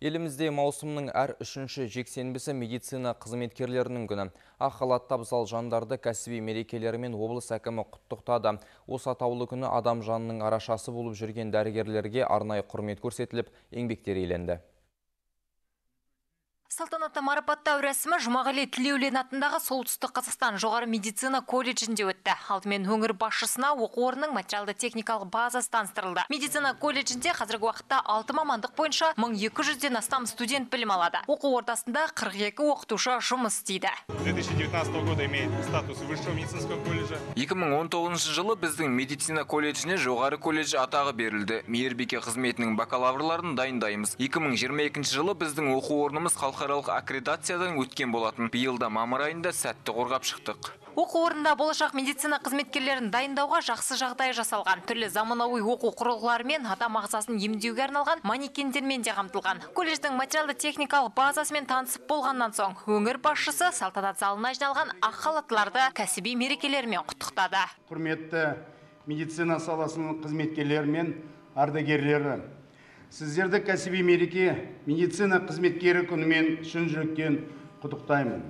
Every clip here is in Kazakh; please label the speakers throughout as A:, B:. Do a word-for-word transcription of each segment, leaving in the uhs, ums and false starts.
A: Елімізде маусымның әр үшінші жексенбісі медицина қызметкерлерінің күні. Ақ халатты абзал жандарды кәсіби мерекелерімен облыс әкімі құттықтады. Осы атаулы күні адам жанының арашасы болып жүрген дәрігерлерге арнайы құрмет көрсетіліп, еңбектері еленді.
B: Салтанатты марапаттау рәсімі Жұмағали Тілеулин атындағы Солтүстік Қазақстан жоғары медицина колледжінде өтті. Алдымен өңір басшысына оқу орнының материалды техникалық базасы таныстырылды. Медицина колледжінде қазіргі уақытта алты мамандық бойынша мың екі жүзден астам студент білім алады. Оқу ордасында қырық екі оқытушы жұмыс істейді.
C: две тысячи девятнадцатого года имеет статус высшего медицинского колледжа.
D: екі мың он тоғызыншы жылы біздің медицина колледжіне жоғары колледж атағы берілді. Мейірбике қызметінің бакалаврларын дайындаймыз. екі мың жиырма екінші жылы біздің оқу орнымыз халықаралық аккредитациядан өткен болатын. Биылда мамыр айында сәтті қорғап шықтық.
B: Оқу орнында болашақ медицина қызметкерлерін дайындауға жақсы жағдай жасалған. Түрлі заманауи оқу құрылғыларымен адам ағзасын емдеуге арналған манекендермен де қамтылған. Колледждің материалды техникалық базасымен танысып болғаннан соң, өңір басшысы салтанат залына жиналған ақ халаттыларды кәсіби мерекелерімен құттықтады.
E: Құрметті медицина саласының қызметкерлері мен ардагерлері, сіздерді кәсіби мереке медицина қызметкері күнімен шын жүректен құттықтаймын.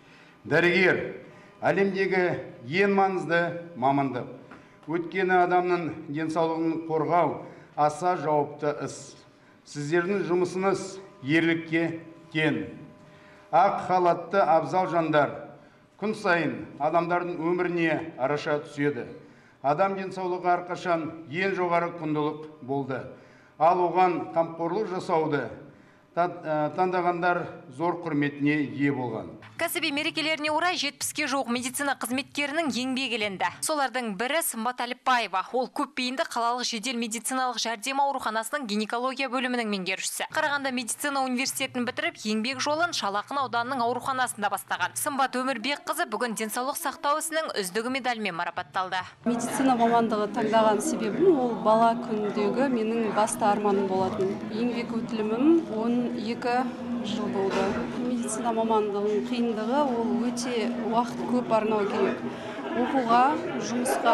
E: Дәрігер әлемдегі ең маңызды мамандық. Өйткені адамның денсаулығын қорғау аса жауапты іс. Сіздердің жұмысыңыз ерлікке тең. Ақ халатты абзал жандар күн сайын адамдардың өміріне араша түседі. Адам денсаулығы әрқашан ең жоғары құндылық болды. Ал оған қамқорлық жасауды таңдағандар зор құрметіне ие болған.
B: Кәсіби мерекелеріне орай жетпіске жуық медицина қызметкерінің еңбегі еленді. Солардың бірі Сымбат Әліпбаева. Ол көпбейінді қалалық жедел медициналық жәрдем ауруханасының гинекология бөлімінің меңгерушісі. Қарағанды медицина университетін бітіріп, еңбек жолын Шалақын ауданының ауруханасында бастаған. Сымбат Өмірбекқызы бүгін денсаулық сақтау ісінің үздігі медальмен марапатталды.
F: Медицина мамандығы таңдаған себебім ол бала күніндегі менің басты арманым болатын. Еңбек өтілімім он екі жыл болды. Медицина мамандығының қиындығы ол өте уақыт көп арнау керек. Оқуға, жұмысқа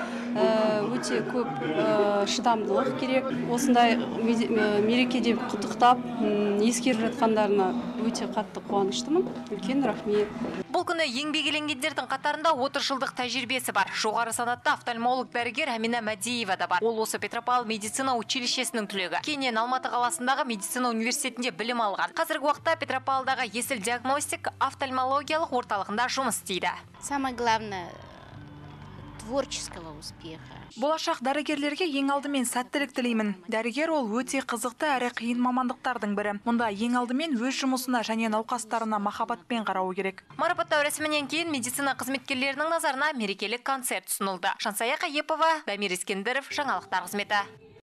F: өте көп шыдамдылық керек. Осындай мерекеде құттықтап, ескеріп жатқандарына өте қатты қуаныштымын. Үлкен рахмет.
B: Бұл күні еңбек еленгендердің қатарында отыз жылдық тәжірибесі бар. Жоғары санатты офтальмолог дәрігер Әмина Мәдиева да бар. Ол осы Петропавл медицина училищесінің түлегі. Кейіннен Алматы қаласындағы медицина университетінде білім алған. Қазіргі уақытта Петропавлдағы Есіл диагностик офтальмологиялық орталығында жұмыс істейді.
G: Самое главное творческого успеха.
H: Болашақ дәрігерлерге ең алдымен сәттілік тілеймін. Дәрігер ол өте қызықты әрі қиын мамандықтардың бірі. Мұнда ең алдымен өз жұмысына және науқастарына махаббатпен қарауы керек.
B: Марапаттау рәсімінен кейін медицина қызметкерлерінің назарына мерекелік концерт ұсынылды. Жансая Қайепова, Дамир Ескендіров, жаңалықтар қызметі.